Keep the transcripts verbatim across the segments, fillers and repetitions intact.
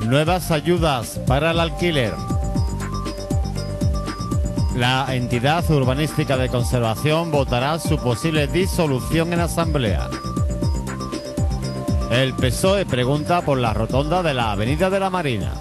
Nuevas ayudas para el alquiler. La entidad urbanística de conservación votará su posible disolución en asamblea. El P S O E pregunta por la rotonda de la Avenida de la Marina.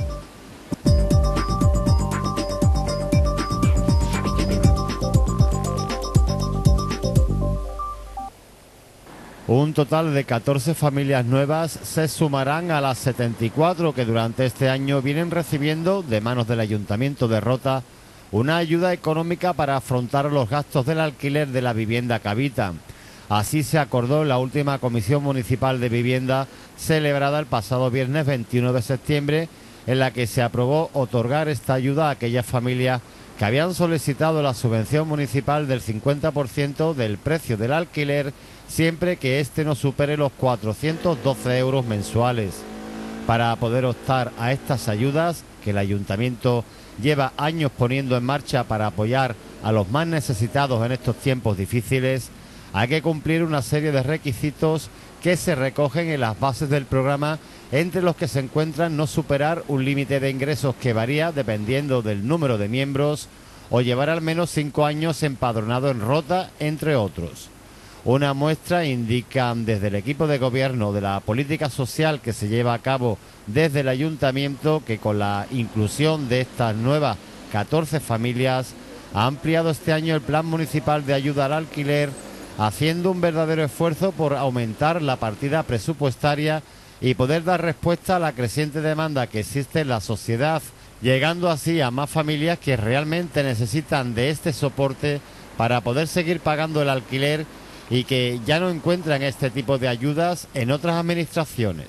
Un total de catorce familias nuevas se sumarán a las setenta y cuatro que durante este año vienen recibiendo de manos del Ayuntamiento de Rota una ayuda económica para afrontar los gastos del alquiler de la vivienda que habitan. Así se acordó en la última Comisión Municipal de Vivienda celebrada el pasado viernes veintiuno de septiembre, en la que se aprobó otorgar esta ayuda a aquellas familias que habían solicitado la subvención municipal del cincuenta por ciento del precio del alquiler siempre que éste no supere los cuatrocientos doce euros mensuales. Para poder optar a estas ayudas, que el Ayuntamiento lleva años poniendo en marcha para apoyar a los más necesitados en estos tiempos difíciles, hay que cumplir una serie de requisitos que se recogen en las bases del programa, entre los que se encuentran no superar un límite de ingresos que varía dependiendo del número de miembros o llevar al menos cinco años empadronado en Rota, entre otros. Una muestra indican desde el equipo de gobierno de la política social que se lleva a cabo desde el Ayuntamiento que con la inclusión de estas nuevas catorce familias ha ampliado este año el Plan Municipal de Ayuda al Alquiler, haciendo un verdadero esfuerzo por aumentar la partida presupuestaria y poder dar respuesta a la creciente demanda que existe en la sociedad, llegando así a más familias que realmente necesitan de este soporte para poder seguir pagando el alquiler y que ya no encuentran este tipo de ayudas en otras administraciones.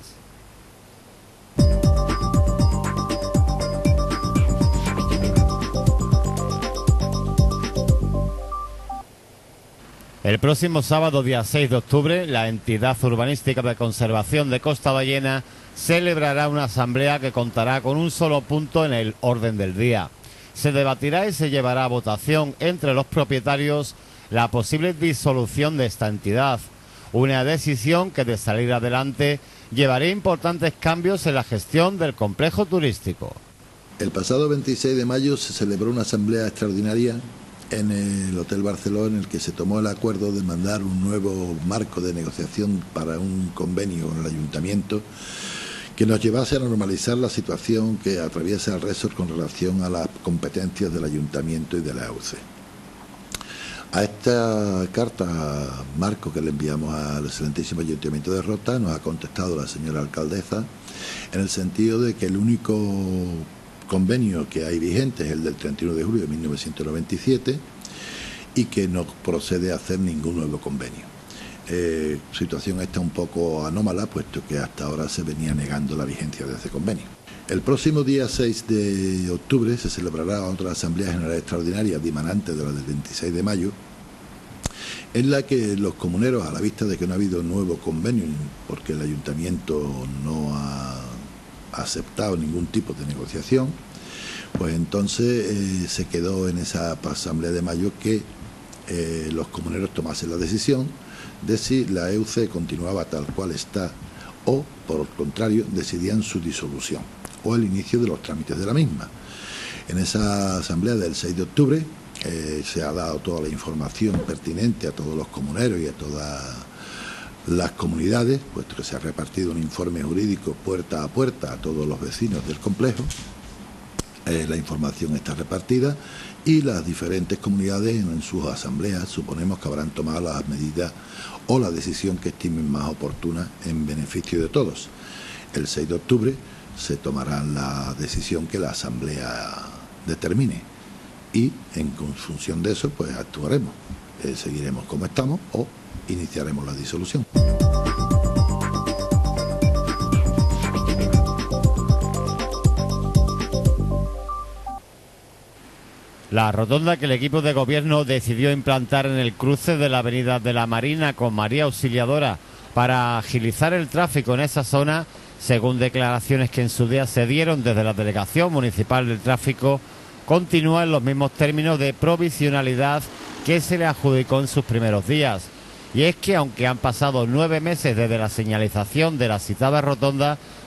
El próximo sábado, día seis de octubre, la entidad urbanística de conservación de Costa Ballena celebrará una asamblea que contará con un solo punto en el orden del día. Se debatirá y se llevará a votación entre los propietarios la posible disolución de esta entidad, una decisión que de salir adelante llevaría importantes cambios en la gestión del complejo turístico. El pasado veintiséis de mayo se celebró una asamblea extraordinaria en el Hotel Barceló, en el que se tomó el acuerdo de mandar un nuevo marco de negociación para un convenio con el Ayuntamiento que nos llevase a normalizar la situación que atraviesa el resort con relación a las competencias del Ayuntamiento y de la E U C E. A esta carta marco que le enviamos al excelentísimo Ayuntamiento de Rota nos ha contestado la señora alcaldesa en el sentido de que el único convenio que hay vigente es el del treinta y uno de julio de mil novecientos noventa y siete y que no procede a hacer ningún nuevo convenio. Eh, situación esta un poco anómala, puesto que hasta ahora se venía negando la vigencia de ese convenio. El próximo día seis de octubre se celebrará otra Asamblea General Extraordinaria dimanante de la del veintiséis de mayo, en la que los comuneros, a la vista de que no ha habido nuevo convenio, porque el Ayuntamiento no ha aceptado ningún tipo de negociación, pues entonces eh, se quedó en esa Asamblea de mayo que eh, los comuneros tomasen la decisión de si la E U C E continuaba tal cual está o, por el contrario, decidían su disolución o el inicio de los trámites de la misma. En esa asamblea del seis de octubre eh, se ha dado toda la información pertinente a todos los comuneros y a todas las comunidades, puesto que se ha repartido un informe jurídico puerta a puerta a todos los vecinos del complejo. Eh, la información está repartida y las diferentes comunidades en, en sus asambleas suponemos que habrán tomado las medidas o la decisión que estimen más oportuna en beneficio de todos. El seis de octubre se tomará la decisión que la asamblea determine y en función de eso pues actuaremos, eh, seguiremos como estamos o iniciaremos la disolución. La rotonda que el equipo de gobierno decidió implantar en el cruce de la Avenida de la Marina con María Auxiliadora para agilizar el tráfico en esa zona, según declaraciones que en su día se dieron desde la Delegación Municipal del Tráfico, continúa en los mismos términos de provisionalidad que se le adjudicó en sus primeros días. Y es que aunque han pasado nueve meses desde la señalización de la citada rotonda,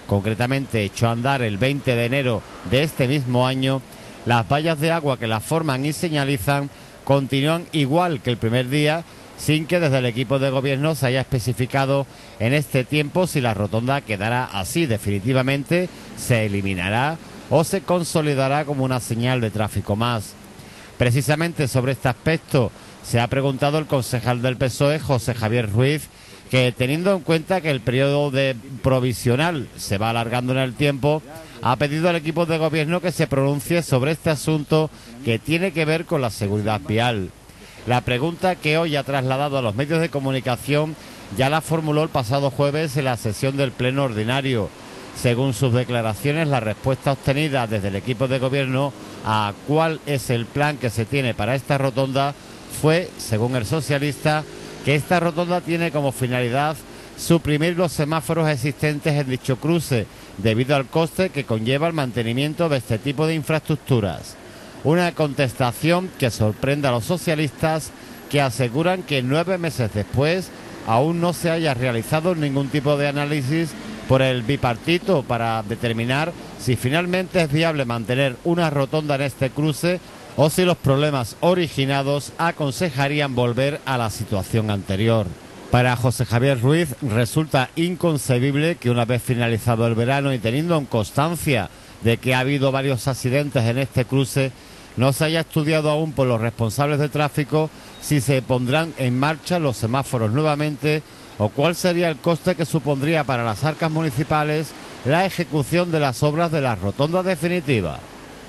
concretamente echó a andar el veinte de enero de este mismo año, las vallas de agua que la forman y señalizan continúan igual que el primer día, sin que desde el equipo de gobierno se haya especificado en este tiempo si la rotonda quedará así definitivamente, se eliminará o se consolidará como una señal de tráfico más. Precisamente sobre este aspecto se ha preguntado el concejal del P S O E, José Javier Ruiz, que teniendo en cuenta que el periodo de provisional se va alargando en el tiempo, ha pedido al equipo de gobierno que se pronuncie sobre este asunto que tiene que ver con la seguridad vial. La pregunta que hoy ha trasladado a los medios de comunicación ya la formuló el pasado jueves en la sesión del Pleno Ordinario. Según sus declaraciones, la respuesta obtenida desde el equipo de gobierno a cuál es el plan que se tiene para esta rotonda fue, según el socialista, que esta rotonda tiene como finalidad suprimir los semáforos existentes en dicho cruce, debido al coste que conlleva el mantenimiento de este tipo de infraestructuras. Una contestación que sorprende a los socialistas, que aseguran que nueve meses después aún no se haya realizado ningún tipo de análisis por el bipartito para determinar si finalmente es viable mantener una rotonda en este cruce o si los problemas originados aconsejarían volver a la situación anterior. Para José Javier Ruiz resulta inconcebible que una vez finalizado el verano y teniendo en constancia de que ha habido varios accidentes en este cruce, no se haya estudiado aún por los responsables de tráfico si se pondrán en marcha los semáforos nuevamente o cuál sería el coste que supondría para las arcas municipales la ejecución de las obras de la rotonda definitiva.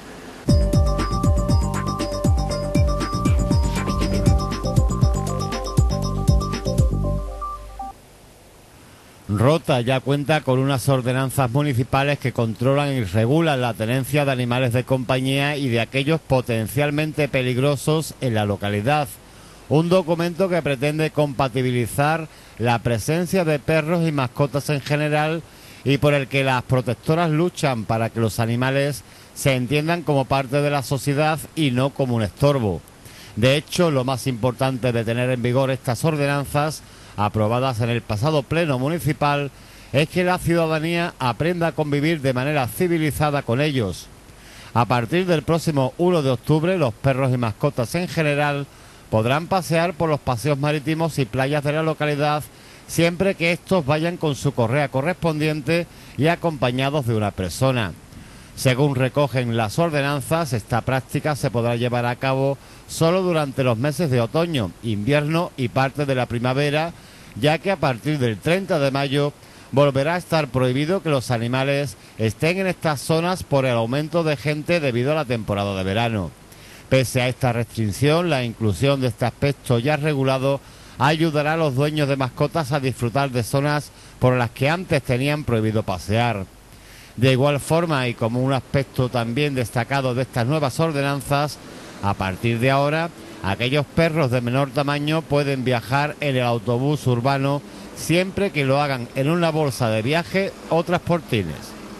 Rota ya cuenta con unas ordenanzas municipales que controlan y regulan la tenencia de animales de compañía y de aquellos potencialmente peligrosos en la localidad. Un documento que pretende compatibilizar la presencia de perros y mascotas en general y por el que las protectoras luchan para que los animales se entiendan como parte de la sociedad y no como un estorbo. De hecho, lo más importante de tener en vigor estas ordenanzas aprobadas en el pasado pleno municipal es que la ciudadanía aprenda a convivir de manera civilizada con ellos. A partir del próximo uno de octubre, los perros y mascotas en general podrán pasear por los paseos marítimos y playas de la localidad siempre que estos vayan con su correa correspondiente y acompañados de una persona. Según recogen las ordenanzas, esta práctica se podrá llevar a cabo solo durante los meses de otoño, invierno y parte de la primavera, ya que a partir del treinta de mayo volverá a estar prohibido que los animales estén en estas zonas por el aumento de gente debido a la temporada de verano. Pese a esta restricción, la inclusión de este aspecto ya regulado ayudará a los dueños de mascotas a disfrutar de zonas por las que antes tenían prohibido pasear. De igual forma, y como un aspecto también destacado de estas nuevas ordenanzas, a partir de ahora, aquellos perros de menor tamaño pueden viajar en el autobús urbano siempre que lo hagan en una bolsa de viaje o transportines.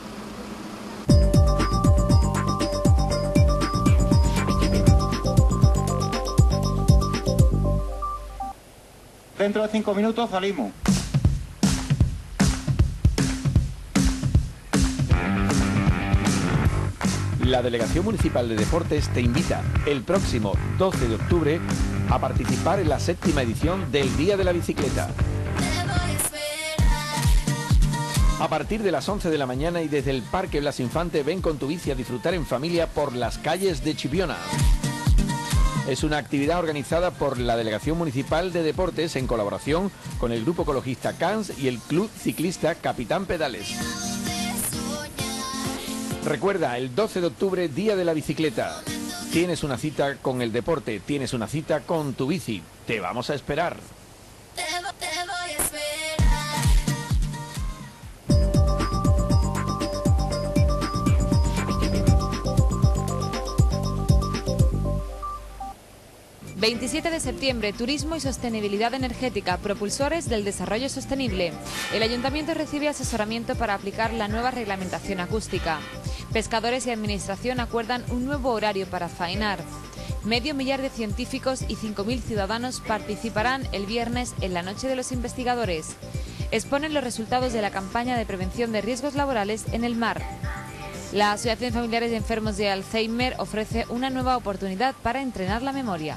Dentro de cinco minutos salimos. La Delegación Municipal de Deportes te invita el próximo doce de octubre a participar en la séptima edición del Día de la Bicicleta. A partir de las once de la mañana y desde el Parque Blas Infante, ven con tu bici a disfrutar en familia por las calles de Chipiona. Es una actividad organizada por la Delegación Municipal de Deportes en colaboración con el Grupo Ecologista Cans y el Club Ciclista Capitán Pedales. Recuerda, el doce de octubre, Día de la Bicicleta. Tienes una cita con el deporte, tienes una cita con tu bici. Te vamos a esperar. Te, te voy a esperar. veintisiete de septiembre, Turismo y Sostenibilidad Energética, propulsores del desarrollo sostenible. El Ayuntamiento recibe asesoramiento para aplicar la nueva reglamentación acústica. Pescadores y Administración acuerdan un nuevo horario para faenar. Medio millar de científicos y cinco mil ciudadanos participarán el viernes en la Noche de los Investigadores. exponen los resultados de la campaña de prevención de riesgos laborales en el mar. La Asociación de Familiares de Enfermos de Alzheimer ofrece una nueva oportunidad para entrenar la memoria.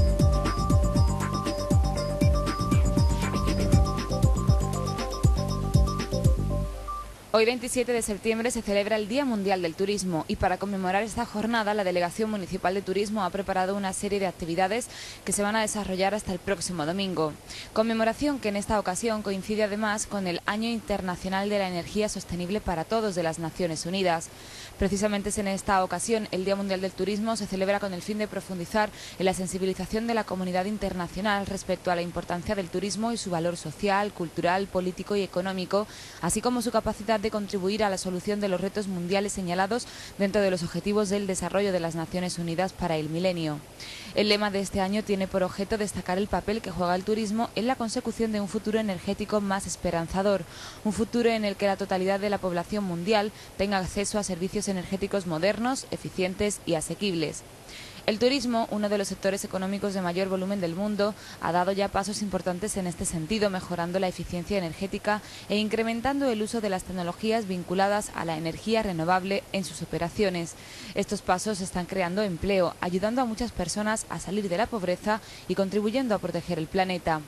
Hoy, veintisiete de septiembre, se celebra el Día Mundial del Turismo y para conmemorar esta jornada la Delegación Municipal de Turismo ha preparado una serie de actividades que se van a desarrollar hasta el próximo domingo. Conmemoración que en esta ocasión coincide además con el Año Internacional de la Energía Sostenible para Todos de las Naciones Unidas. Precisamente en esta ocasión el Día Mundial del Turismo se celebra con el fin de profundizar en la sensibilización de la comunidad internacional respecto a la importancia del turismo y su valor social, cultural, político y económico, así como su capacidad de contribuir a la solución de los retos mundiales señalados dentro de los Objetivos del Desarrollo de las Naciones Unidas para el milenio. El lema de este año tiene por objeto destacar el papel que juega el turismo en la consecución de un futuro energético más esperanzador, un futuro en el que la totalidad de la población mundial tenga acceso a servicios energéticos modernos, eficientes y asequibles. El turismo, uno de los sectores económicos de mayor volumen del mundo, ha dado ya pasos importantes en este sentido, mejorando la eficiencia energética e incrementando el uso de las tecnologías vinculadas a la energía renovable en sus operaciones. Estos pasos están creando empleo, ayudando a muchas personas a salir de la pobreza y contribuyendo a proteger el planeta.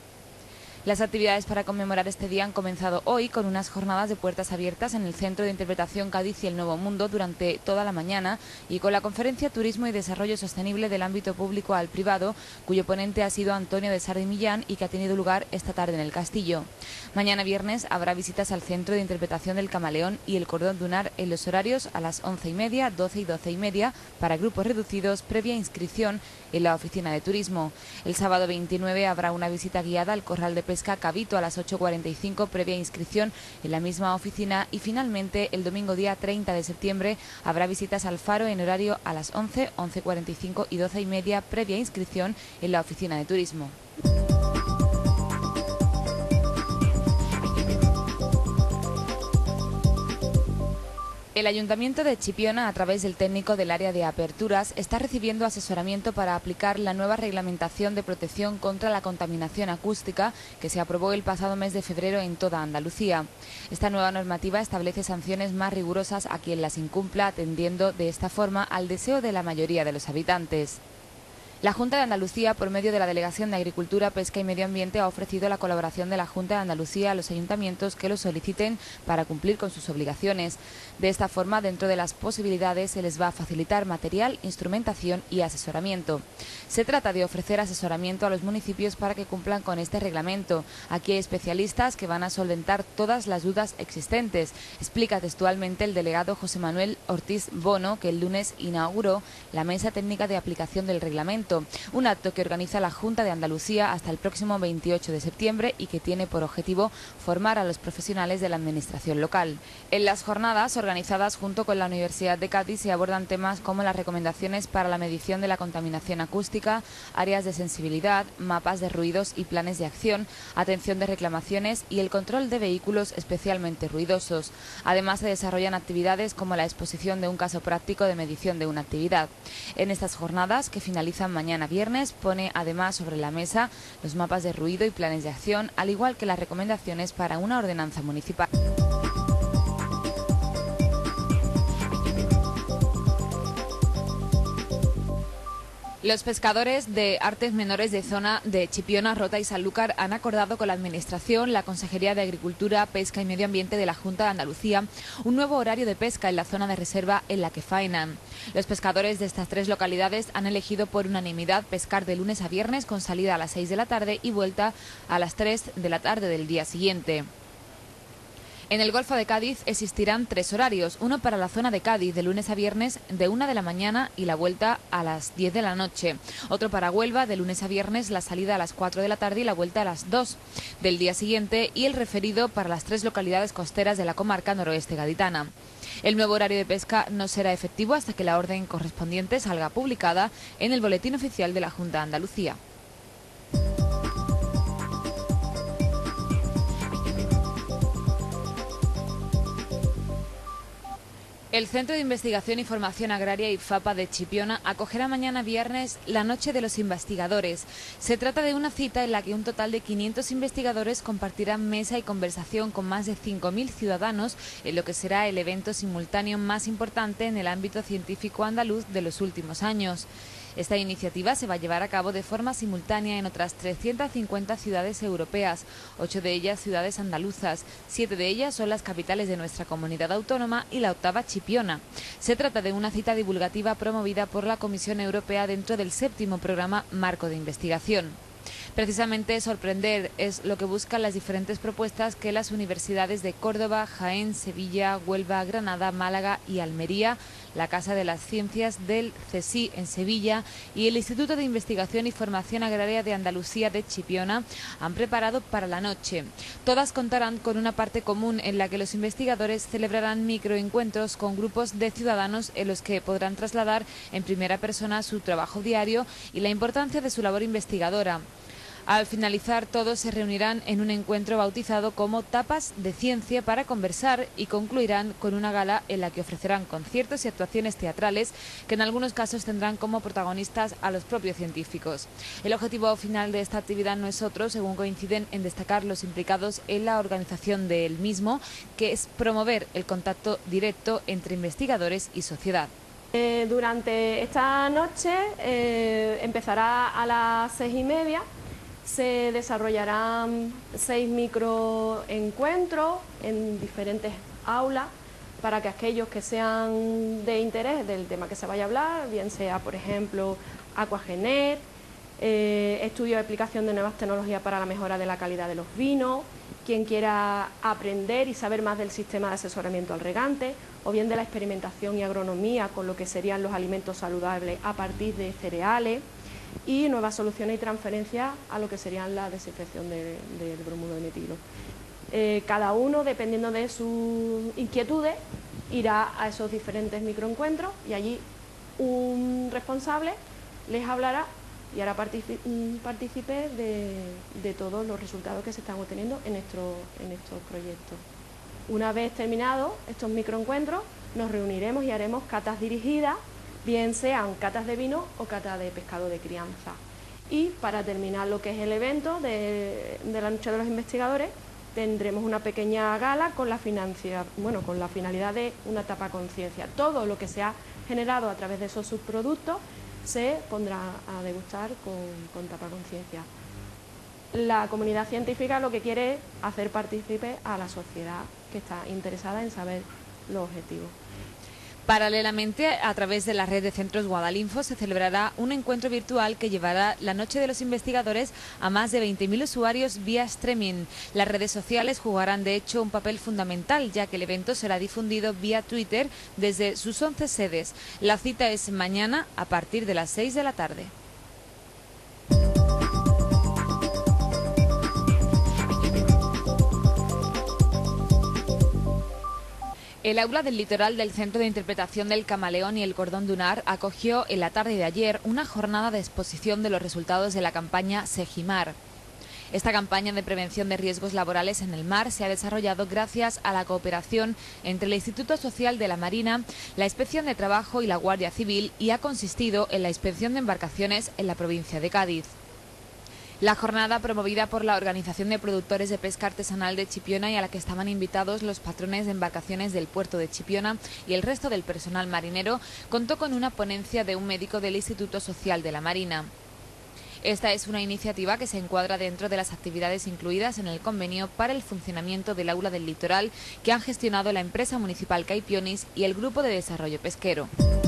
Las actividades para conmemorar este día han comenzado hoy con unas jornadas de puertas abiertas en el Centro de Interpretación Cádiz y el Nuevo Mundo durante toda la mañana y con la conferencia Turismo y Desarrollo Sostenible del ámbito público al privado, cuyo ponente ha sido Antonio de Sardi Millán y que ha tenido lugar esta tarde en el Castillo. Mañana viernes habrá visitas al Centro de Interpretación del Camaleón y el Cordón Dunar en los horarios a las once y media, doce y doce y media para grupos reducidos previa inscripción en la Oficina de Turismo. El sábado veintinueve habrá una visita guiada al Corral de Pesca Cabito a las ocho cuarenta y cinco previa inscripción en la misma oficina y finalmente el domingo día treinta de septiembre habrá visitas al Faro en horario a las once, once cuarenta y cinco y doce y media previa inscripción en la Oficina de Turismo. El Ayuntamiento de Chipiona, a través del técnico del área de aperturas, está recibiendo asesoramiento para aplicar la nueva reglamentación de protección contra la contaminación acústica que se aprobó el pasado mes de febrero en toda Andalucía. Esta nueva normativa establece sanciones más rigurosas a quien las incumpla, atendiendo de esta forma al deseo de la mayoría de los habitantes. La Junta de Andalucía, por medio de la Delegación de Agricultura, Pesca y Medio Ambiente, ha ofrecido la colaboración de la Junta de Andalucía a los ayuntamientos que lo soliciten para cumplir con sus obligaciones. De esta forma, dentro de las posibilidades, se les va a facilitar material, instrumentación y asesoramiento. Se trata de ofrecer asesoramiento a los municipios para que cumplan con este reglamento. Aquí hay especialistas que van a solventar todas las dudas existentes, explica textualmente el delegado José Manuel Ortiz Bono, que el lunes inauguró la Mesa Técnica de Aplicación del Reglamento, un acto que organiza la Junta de Andalucía hasta el próximo veintiocho de septiembre y que tiene por objetivo formar a los profesionales de la administración local. En las jornadas organizadas junto con la Universidad de Cádiz se abordan temas como las recomendaciones para la medición de la contaminación acústica, áreas de sensibilidad, mapas de ruidos y planes de acción, atención de reclamaciones y el control de vehículos especialmente ruidosos. Además, se desarrollan actividades como la exposición de un caso práctico de medición de una actividad. En estas jornadas, que finalizan mañana viernes, pone además sobre la mesa los mapas de ruido y planes de acción, al igual que las recomendaciones para una ordenanza municipal. Los pescadores de artes menores de zona de Chipiona, Rota y Sanlúcar han acordado con la Administración, la Consejería de Agricultura, Pesca y Medio Ambiente de la Junta de Andalucía un nuevo horario de pesca en la zona de reserva en la que faenan. Los pescadores de estas tres localidades han elegido por unanimidad pescar de lunes a viernes con salida a las seis de la tarde y vuelta a las tres de la tarde del día siguiente. En el Golfo de Cádiz existirán tres horarios, uno para la zona de Cádiz de lunes a viernes de una de la mañana y la vuelta a las diez de la noche, otro para Huelva de lunes a viernes, la salida a las cuatro de la tarde y la vuelta a las dos del día siguiente, y el referido para las tres localidades costeras de la comarca noroeste gaditana. El nuevo horario de pesca no será efectivo hasta que la orden correspondiente salga publicada en el Boletín Oficial de la Junta de Andalucía. El Centro de Investigación y Formación Agraria IFAPA de Chipiona acogerá mañana viernes la Noche de los Investigadores. Se trata de una cita en la que un total de quinientos investigadores compartirán mesa y conversación con más de cinco mil ciudadanos en lo que será el evento simultáneo más importante en el ámbito científico andaluz de los últimos años. Esta iniciativa se va a llevar a cabo de forma simultánea en otras trescientas cincuenta ciudades europeas, ocho de ellas ciudades andaluzas, siete de ellas son las capitales de nuestra comunidad autónoma y la octava Chipiona. Se trata de una cita divulgativa promovida por la Comisión Europea dentro del séptimo programa Marco de Investigación. Precisamente sorprender es lo que buscan las diferentes propuestas que las universidades de Córdoba, Jaén, Sevilla, Huelva, Granada, Málaga y Almería, la Casa de las Ciencias del CSIC en Sevilla y el Instituto de Investigación y Formación Agraria de Andalucía de Chipiona han preparado para la noche. Todas contarán con una parte común en la que los investigadores celebrarán microencuentros con grupos de ciudadanos en los que podrán trasladar en primera persona su trabajo diario y la importancia de su labor investigadora. Al finalizar, todos se reunirán en un encuentro bautizado como Tapas de Ciencia para conversar y concluirán con una gala en la que ofrecerán conciertos y actuaciones teatrales que en algunos casos tendrán como protagonistas a los propios científicos. El objetivo final de esta actividad no es otro, según coinciden en destacar los implicados en la organización del mismo, que es promover el contacto directo entre investigadores y sociedad. Eh, durante esta noche eh, empezará a las seis y media. Se desarrollarán seis microencuentros en diferentes aulas para que aquellos que sean de interés del tema que se vaya a hablar, bien sea, por ejemplo, Aquagener, eh, estudio de aplicación de nuevas tecnologías para la mejora de la calidad de los vinos, quien quiera aprender y saber más del sistema de asesoramiento al regante, o bien de la experimentación y agronomía con lo que serían los alimentos saludables a partir de cereales, y nuevas soluciones y transferencias a lo que serían la desinfección del de, de bromuro de metilo. Eh, cada uno, dependiendo de sus inquietudes, irá a esos diferentes microencuentros y allí un responsable les hablará y hará partícipe de, de todos los resultados que se están obteniendo en, nuestro, en estos proyectos. Una vez terminados estos microencuentros, nos reuniremos y haremos catas dirigidas, bien sean catas de vino o catas de pescado de crianza. Y para terminar lo que es el evento de, de la Noche de los Investigadores, tendremos una pequeña gala con la, financia, bueno, con la finalidad de una tapa conciencia. Todo lo que se ha generado a través de esos subproductos se pondrá a degustar con, con tapa conciencia. La comunidad científica lo que quiere es hacer partícipe a la sociedad que está interesada en saber los objetivos. Paralelamente, a través de la red de centros Guadalinfo se celebrará un encuentro virtual que llevará la Noche de los Investigadores a más de veinte mil usuarios vía streaming. Las redes sociales jugarán de hecho un papel fundamental, ya que el evento será difundido vía Twitter desde sus once sedes. La cita es mañana a partir de las seis de la tarde. El aula del litoral del Centro de Interpretación del Camaleón y el Cordón Dunar acogió en la tarde de ayer una jornada de exposición de los resultados de la campaña Segimar. Esta campaña de prevención de riesgos laborales en el mar se ha desarrollado gracias a la cooperación entre el Instituto Social de la Marina, la Inspección de Trabajo y la Guardia Civil y ha consistido en la inspección de embarcaciones en la provincia de Cádiz. La jornada, promovida por la Organización de Productores de Pesca Artesanal de Chipiona y a la que estaban invitados los patrones de embarcaciones del puerto de Chipiona y el resto del personal marinero, contó con una ponencia de un médico del Instituto Social de la Marina. Esta es una iniciativa que se encuadra dentro de las actividades incluidas en el convenio para el funcionamiento del Aula del Litoral que han gestionado la empresa municipal Caipionis y el Grupo de Desarrollo Pesquero.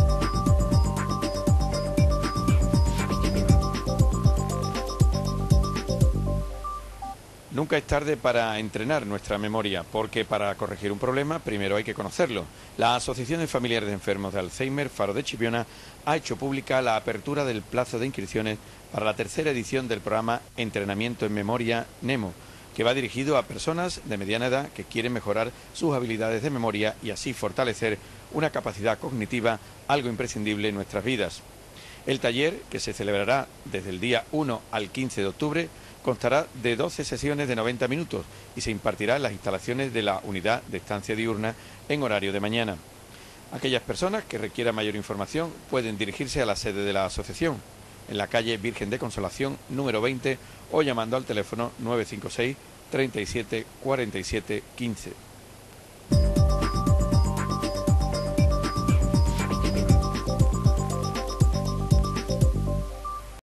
Nunca es tarde para entrenar nuestra memoria, porque para corregir un problema primero hay que conocerlo. La Asociación de Familiares de Enfermos de Alzheimer, Faro de Chipiona, ha hecho pública la apertura del plazo de inscripciones para la tercera edición del programa Entrenamiento en Memoria NEMO, que va dirigido a personas de mediana edad que quieren mejorar sus habilidades de memoria y así fortalecer una capacidad cognitiva, algo imprescindible en nuestras vidas. El taller, que se celebrará desde el día uno al quince de octubre, constará de doce sesiones de noventa minutos y se impartirá en las instalaciones de la Unidad de Estancia Diurna en horario de mañana. Aquellas personas que requieran mayor información pueden dirigirse a la sede de la asociación, en la calle Virgen de Consolación número veinte, o llamando al teléfono nueve cinco seis, treinta y siete, cuarenta y siete, quince.